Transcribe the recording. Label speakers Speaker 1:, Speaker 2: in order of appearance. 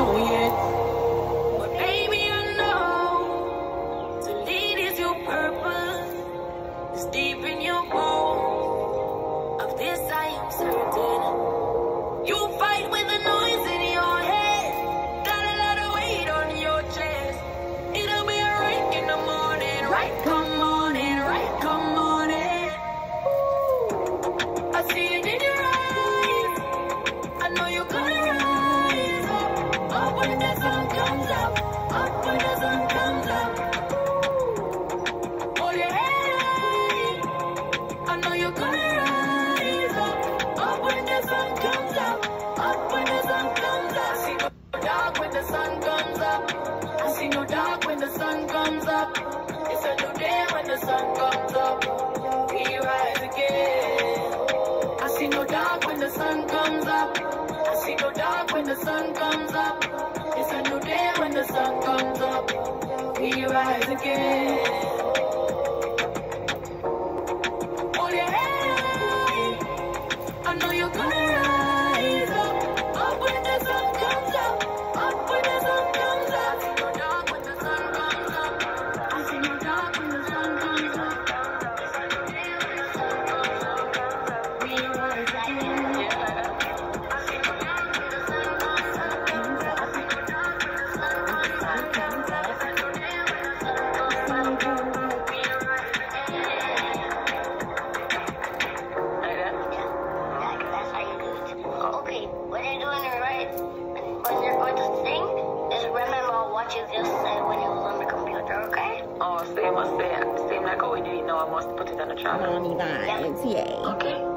Speaker 1: know yet.
Speaker 2: But baby, I know to lead is your purpose. It's deep in your bones. Of this I am certain. You fight with the noise in your head. Got a lot of weight on your chest. It'll be alright in the morning. Right, come morning, right, come morning. I see it in your eyes. I know you're gonna rise up. Up when the sun comes up. Up when the sun comes up. Hold your head high. I know you're gonna rise up. Up when the sun comes up. Up when the sun comes up. I see no dark when the sun comes up. I see no dark when the sun comes up. It's a new day when the sun comes up. We rise again. I see no dark when the sun comes up. I see no dark when the sun comes up. It's a new day when the sun comes up. We rise again. Hold your head high. I know you're gonna rise up. Up when the sun comes up. Up when the sun comes up. I see no dark when the sun comes up. I see no dark when the sun comes up. It's a new day when the sun comes up. We rise again. I see no dark when the sun comes up. I see no dark when the sun comes up. It's a new day when the sun comes up. We rise again.
Speaker 3: Like that? Like that's how you do it. Okay, when you're doing it right, when you're going to sing, just remember what you just said when you was on the computer, okay?
Speaker 4: Oh, same like how we do it now. I must put it on the track.
Speaker 1: Money vibes, yeah.
Speaker 3: Okay.